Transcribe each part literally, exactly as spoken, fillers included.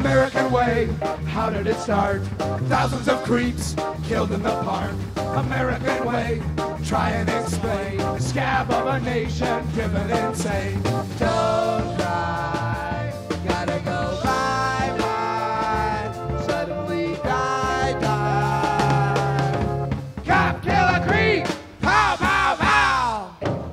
American way, how did it start? Thousands of creeps killed in the park. American way, try and explain. The scab of a nation driven insane. Don't cry, gotta go bye-bye. Suddenly die, die. Cop, kill a creep, pow, pow, pow.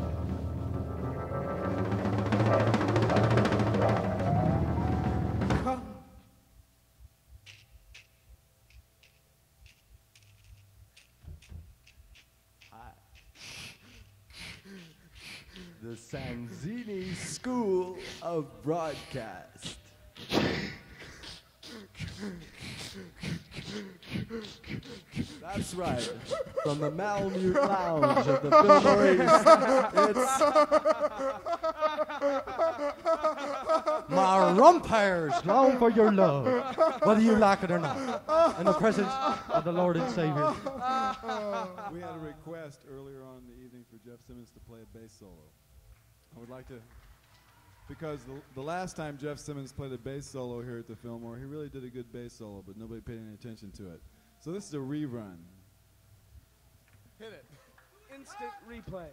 The Sanzini School of Broadcast. That's right. From the Malamute Lounge of the Fillmore East, it's my rumpires, known for your love, whether you like it or not, in the presence of the Lord and Savior. We had a request earlier on in the evening for Jeff Simmons to play a bass solo. I would like to, because the, the last time Jeff Simmons played a bass solo here at the Fillmore, he really did a good bass solo, but nobody paid any attention to it. So this is a rerun. Hit it. Instant replay.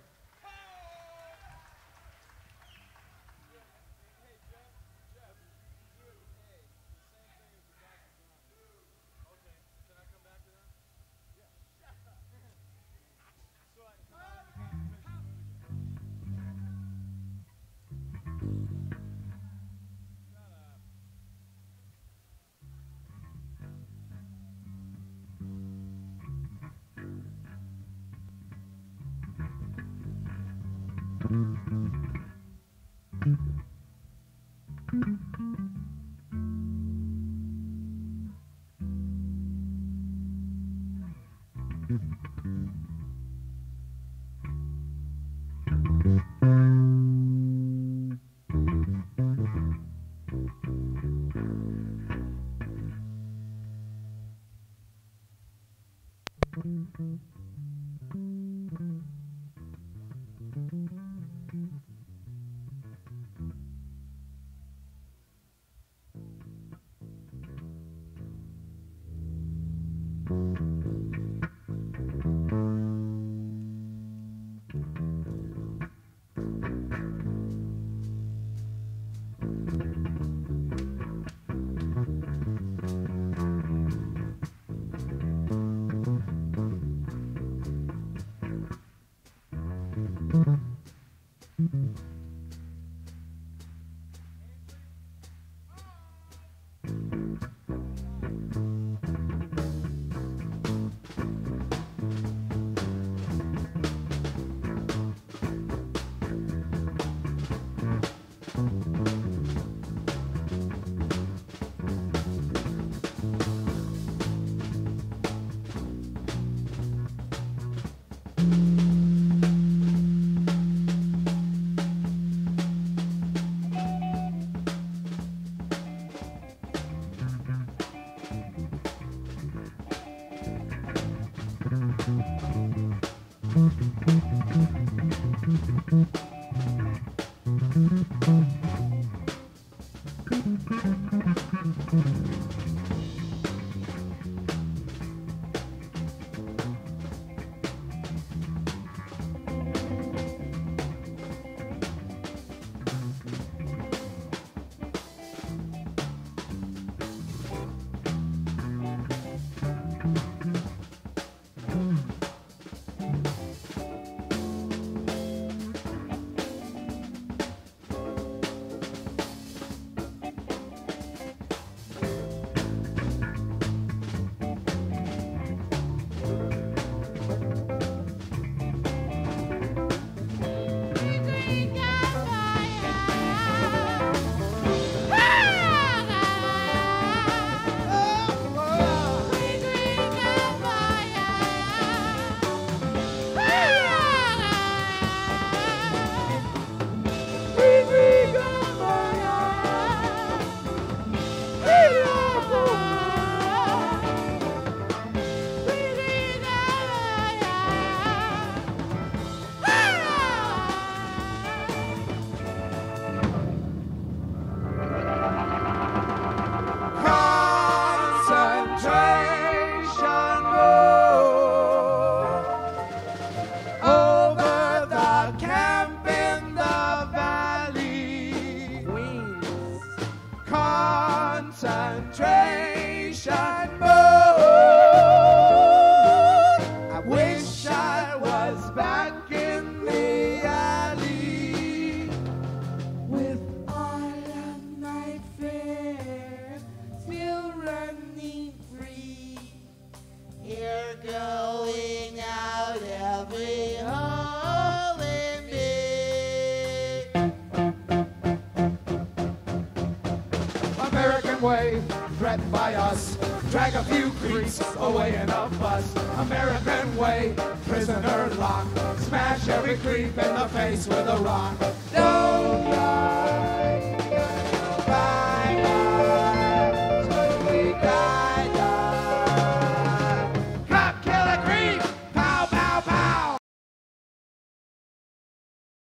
threatened by us. Drag a few creeps away in a bus. American way, prisoner lock. Smash every creep in the face with a rock.